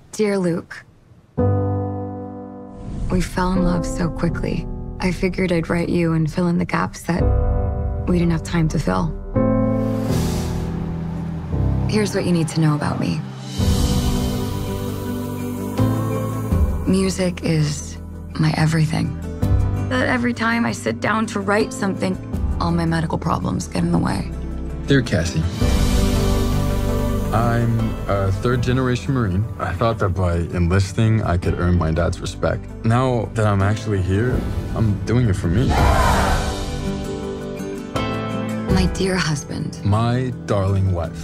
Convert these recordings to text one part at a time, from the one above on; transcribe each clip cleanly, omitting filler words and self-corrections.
Dear Luke, we fell in love so quickly. I figured I'd write you and fill in the gaps that we didn't have time to fill. Here's what you need to know about me. Music is my everything. But every time I sit down to write something, all my medical problems get in the way. Dear Cassie, I'm a third-generation Marine. I thought that by enlisting, I could earn my dad's respect. Now that I'm actually here, I'm doing it for me. My dear husband. My darling wife.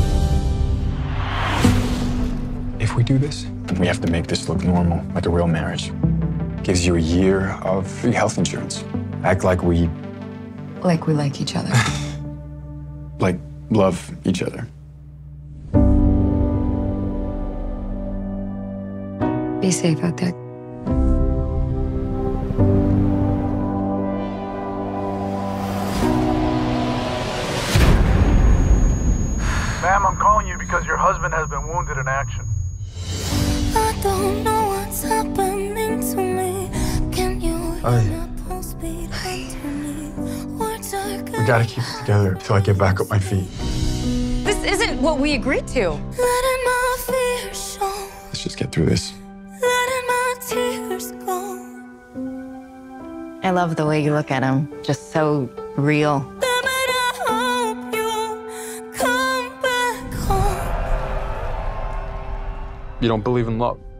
If we do this, then we have to make this look normal, like a real marriage. Gives you a year of free health insurance. Act like we... Like we like each other. like, love each other. Be safe out there. Ma'am, I'm calling you because your husband has been wounded in action. I don't know what's happening to me. Can you We gotta keep it together till I get back up my feet. This isn't what we agreed to. Letting my fears show. Let's just get through this. Letting my tears go. I love the way you look at him. Just so real. Damn it, I hope you come back home. You don't believe in love?